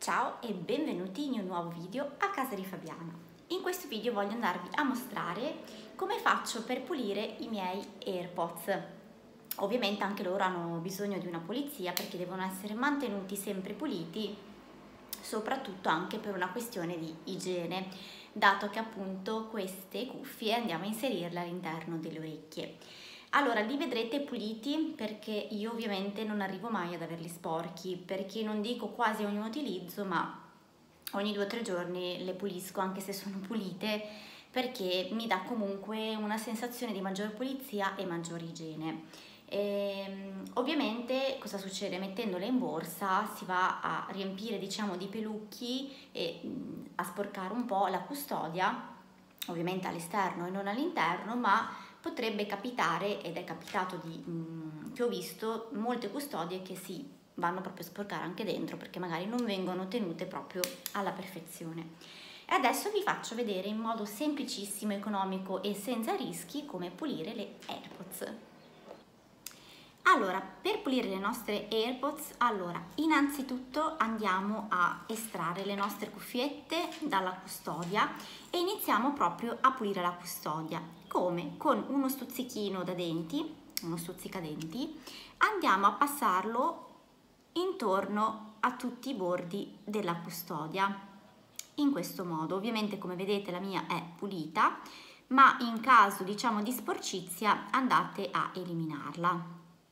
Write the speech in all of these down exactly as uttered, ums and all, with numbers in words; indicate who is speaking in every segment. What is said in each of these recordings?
Speaker 1: Ciao e benvenuti in un nuovo video a casa di Fabiana. In questo video voglio andarvi a mostrare come faccio per pulire i miei AirPods. Ovviamente anche loro hanno bisogno di una pulizia perché devono essere mantenuti sempre puliti, soprattutto anche per una questione di igiene, dato che appunto queste cuffie andiamo a inserirle all'interno delle orecchie. Allora, li vedrete puliti perché io ovviamente non arrivo mai ad averli sporchi, perché non dico quasi ogni utilizzo, ma ogni due o tre giorni le pulisco anche se sono pulite, perché mi dà comunque una sensazione di maggior pulizia e maggior igiene. E, ovviamente cosa succede? Mettendole in borsa si va a riempire, diciamo, di pelucchi e a sporcare un po' la custodia, ovviamente all'esterno e non all'interno, ma potrebbe capitare, ed è capitato di, mh, che ho visto molte custodie che si vanno proprio a sporcare anche dentro perché magari non vengono tenute proprio alla perfezione. E adesso vi faccio vedere in modo semplicissimo, economico e senza rischi come pulire le AirPods. Allora, per pulire le nostre AirPods, allora, innanzitutto andiamo a estrarre le nostre cuffiette dalla custodia e iniziamo proprio a pulire la custodia. Come? Con uno stuzzichino da denti, uno stuzzicadenti, andiamo a passarlo intorno a tutti i bordi della custodia. In questo modo, ovviamente come vedete la mia è pulita, ma in caso, diciamo, di sporcizia andate a eliminarla.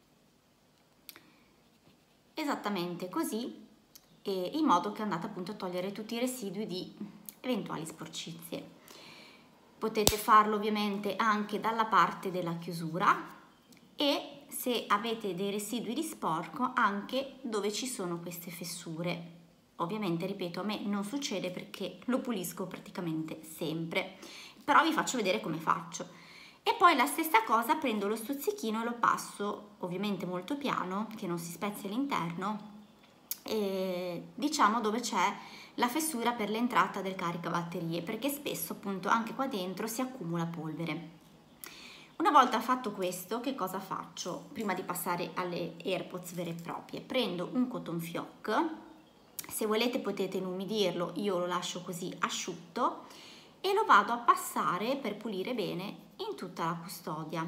Speaker 1: Esattamente così, e in modo che andate appunto a togliere tutti i residui di eventuali sporcizie. Potete farlo ovviamente anche dalla parte della chiusura e, se avete dei residui di sporco, anche dove ci sono queste fessure. Ovviamente, ripeto, a me non succede perché lo pulisco praticamente sempre, però vi faccio vedere come faccio. E poi la stessa cosa, prendo lo stuzzichino e lo passo ovviamente molto piano, che non si spezzi all'interno, diciamo dove c'è la fessura per l'entrata del caricabatterie, perché spesso appunto anche qua dentro si accumula polvere. Una volta fatto questo, che cosa faccio? Prima di passare alle AirPods vere e proprie, prendo un cotton fioc, se volete potete inumidirlo, io lo lascio così asciutto, e lo vado a passare per pulire bene in tutta la custodia.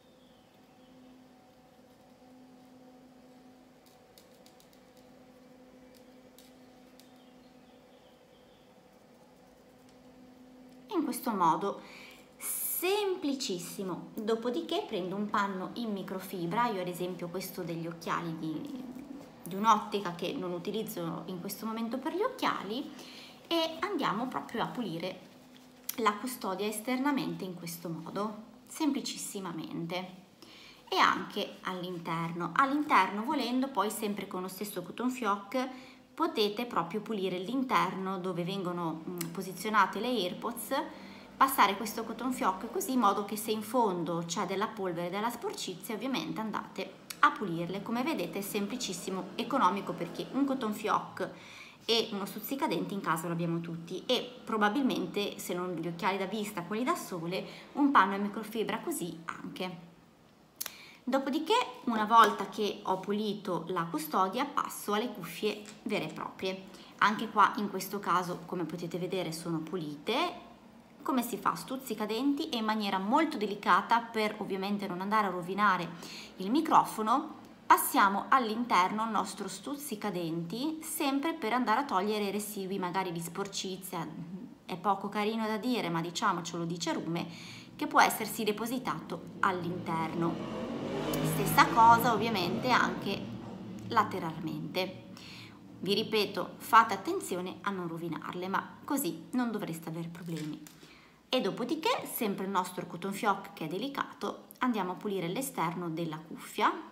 Speaker 1: In questo modo, semplicissimo. Dopodiché prendo un panno in microfibra, io ad esempio questo degli occhiali di, di un'ottica che non utilizzo in questo momento per gli occhiali, e andiamo proprio a pulire la custodia esternamente in questo modo, semplicissimamente, e anche all'interno. All'interno, volendo, poi sempre con lo stesso cotton fioc potete proprio pulire l'interno dove vengono posizionate le AirPods, passare questo cotton fioc così, in modo che se in fondo c'è della polvere, della sporcizia, ovviamente andate a pulirle. Come vedete è semplicissimo, economico, perché un cotton fioc e uno stuzzicadenti in casa lo abbiamo tutti, e probabilmente, se non gli occhiali da vista, quelli da sole, un panno in microfibra così anche. Dopodiché, una volta che ho pulito la custodia, passo alle cuffie vere e proprie. Anche qua in questo caso, come potete vedere, sono pulite. Come si fa? Stuzzicadenti, e in maniera molto delicata, per ovviamente non andare a rovinare il microfono, passiamo all'interno il nostro stuzzicadenti, sempre per andare a togliere i residui magari di sporcizia. È poco carino da dire, ma diciamocelo di cerume, che può essersi depositato all'interno. Stessa cosa ovviamente anche lateralmente. Vi ripeto, fate attenzione a non rovinarle, ma così non dovreste avere problemi. E dopodiché, sempre il nostro cotton fioc che è delicato, andiamo a pulire l'esterno della cuffia,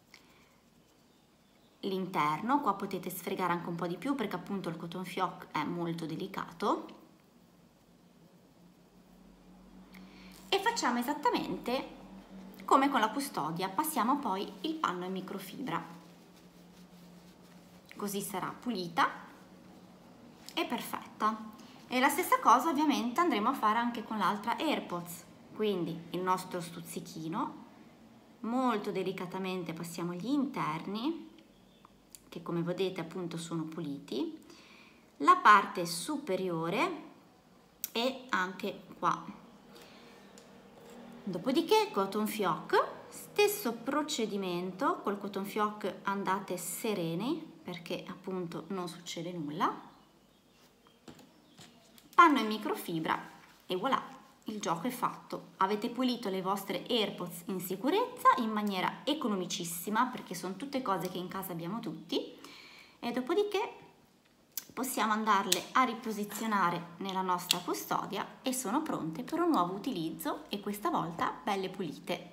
Speaker 1: l'interno. Qua potete sfregare anche un po' di più perché appunto il cotton fioc è molto delicato, e facciamo esattamente come con la custodia, passiamo poi il panno in microfibra, così sarà pulita e perfetta. E la stessa cosa ovviamente andremo a fare anche con l'altra AirPods, quindi il nostro stuzzichino, molto delicatamente passiamo gli interni, che come vedete appunto sono puliti, la parte superiore e anche qua. Dopodiché cotton fioc, stesso procedimento, col cotton fioc andate sereni perché appunto non succede nulla, panno in microfibra e voilà, il gioco è fatto. Avete pulito le vostre AirPods in sicurezza in maniera economicissima perché sono tutte cose che in casa abbiamo tutti, e dopodiché possiamo andarle a riposizionare nella nostra custodia e sono pronte per un nuovo utilizzo, e questa volta belle pulite.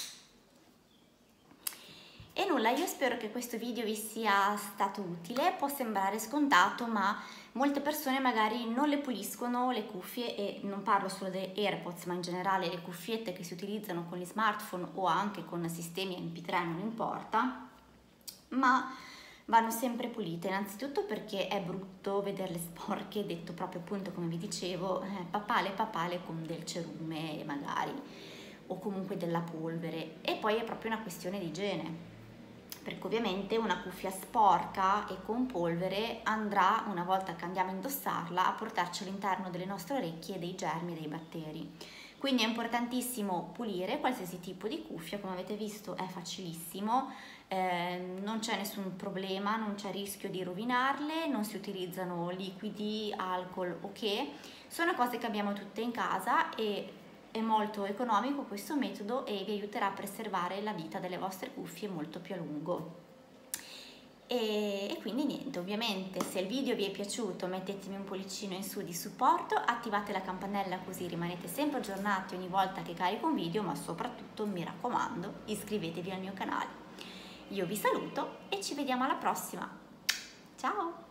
Speaker 1: E nulla, io spero che questo video vi sia stato utile. Può sembrare scontato, ma molte persone magari non le puliscono le cuffie, e non parlo solo delle AirPods ma in generale le cuffiette che si utilizzano con gli smartphone o anche con sistemi M P tre, non importa, ma vanno sempre pulite, innanzitutto perché è brutto vederle sporche, detto proprio appunto come vi dicevo, eh, papale papale con del cerume magari, o comunque della polvere, e poi è proprio una questione di igiene, perché ovviamente una cuffia sporca e con polvere andrà, una volta che andiamo a indossarla, a portarci all'interno delle nostre orecchie dei germi e dei batteri. Quindi è importantissimo pulire qualsiasi tipo di cuffia, come avete visto è facilissimo, eh, non c'è nessun problema, non c'è rischio di rovinarle, non si utilizzano liquidi, alcol o che, sono cose che abbiamo tutte in casa e è molto economico questo metodo e vi aiuterà a preservare la vita delle vostre cuffie molto più a lungo. E, e quindi niente, ovviamente se il video vi è piaciuto mettetemi un pollicino in su di supporto, attivate la campanella così rimanete sempre aggiornati ogni volta che carico un video, ma soprattutto mi raccomando iscrivetevi al mio canale. Io vi saluto e ci vediamo alla prossima, ciao!